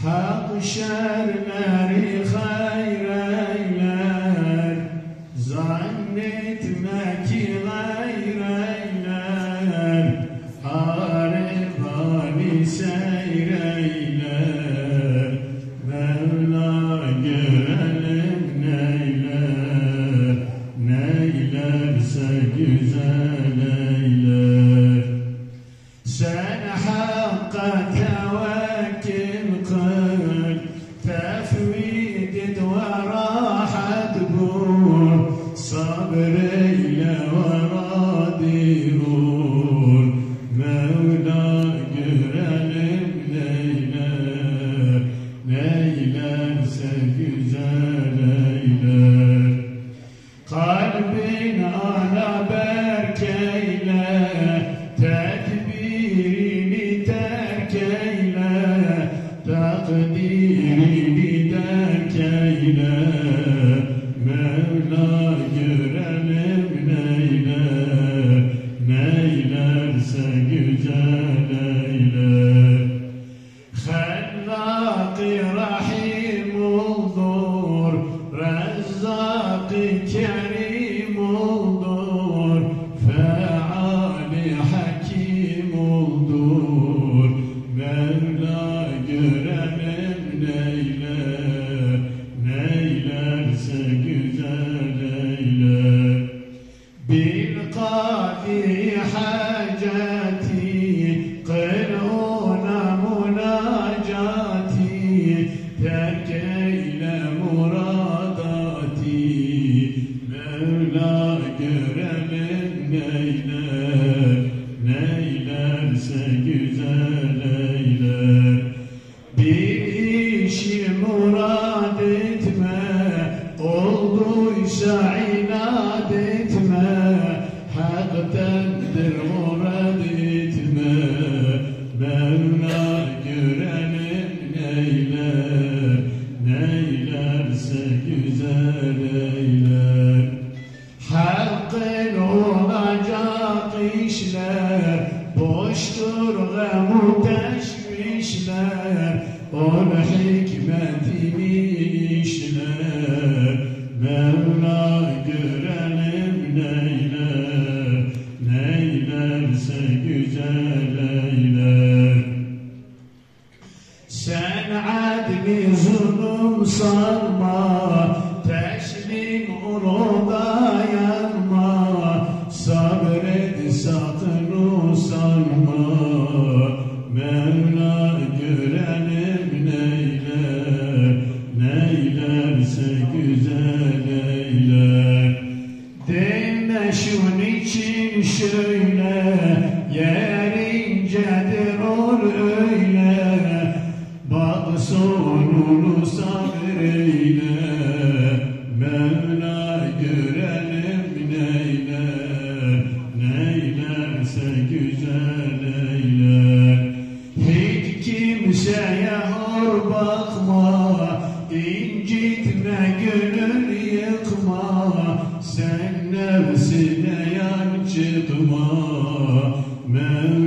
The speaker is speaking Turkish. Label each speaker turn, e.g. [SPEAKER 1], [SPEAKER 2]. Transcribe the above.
[SPEAKER 1] Hak şerleri hayır eyler, zannetme ki gayr eyler. Harif seyreyler, Mevla görelim neyler, neylerse güzel eyler. Sen hakka tevekkül kıl, tefvid et ve rahat bul, sabreyle ve radir ol. Mevla görelim neyler, neylerse güzel eyler. Kalbin ala berkeyle, tedbirini terk eyle, takdirini derk eyle. Mevla görelim neyler, neylerse güzel eyler. Hallak-ı Rahim oldur, Rezzak-ı Kerim oldur, Feal-i Hakim oldur. Mevla görelim neyler, neylerse güzel eyler. Bil kafi hacati, kıl ona munacati, terk eyle muradati. Mevla görelim neyler, neylerse güzel eyler. Bir işi murad etme, olduysa inat etme, haktandır murad etme. Mevla görelim neyler, neylerse güzel eyler. Hakkın olacak işler, boştur gam-ı teşvişler, ol hikmetini işler. Mevla görelim neyler, neylerse güzel eyler. Sen adli zulüm sanma, teslim ol dayanma, sabret sakın usanma. Mevla görelim neyler, neylerse güzel eyler. Deme şun için şöyle, yerincedir ol öyle, bak sonunu sabreyle. Mevla görelim neyler, neylerse güzel eyler. Hiç kimseye hor bakma, incitme gönül yıkma, sen nefsine yan çıkma.